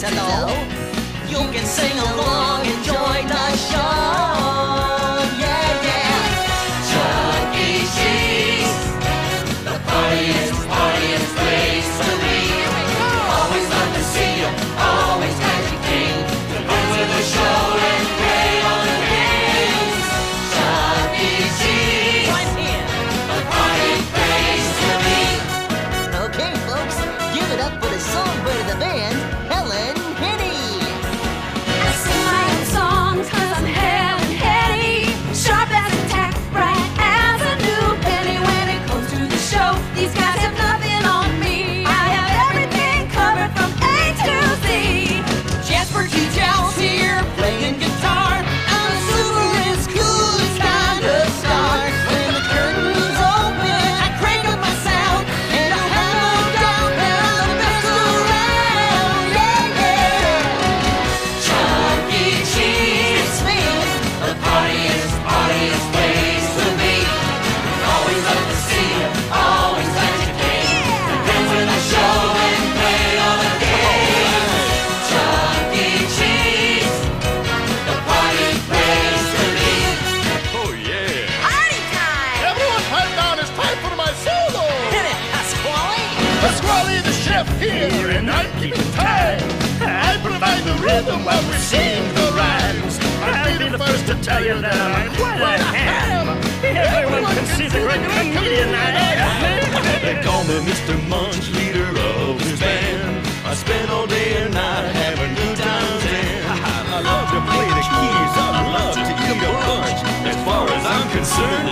know. You can sing along, enjoy the show. Yeah, yeah. Chuck E. Cheese, the partyest place to be. Always love to see you, always Magic King. To dance with the show and play all the games. Chuck E. Cheese, right here, the party place to be. Okay, folks, give it up for the songbird of the band, Helen Henny. I sing my own songs 'cause I'm Helen Henny. Sharp as a tack, bright as a new penny. When it comes to the show, these guys have nothing on me. I have everything covered from A to Z. Jasper T. Jowls here, playing guitar. I'm super as cool as kind of star. When the curtains open, I crank up my sound, and I have no doubt that I'm the best around. Yeah, yeah. Chuck E. Cheese, it's me, the partyest place to be. Always love to see you, always Magic King. Dance with the show and play all the games. Chuck E. Cheese, the party place to be. Oh, yeah. Party time! Everyone pipe down, it's time for my solo. Hit it, Pasquale! Pasquale the chef here, and I'm keeping time. I provide the rhythm while we sing the rhymes. I'll be the first to tell you that I'm quite a ham. Everyone can see the great comedian I am. They call me Mr. Munch, leader of this band. I spend all day and night having good times, and I love to play the keys. I love to eat a bunch. As far as I'm concerned,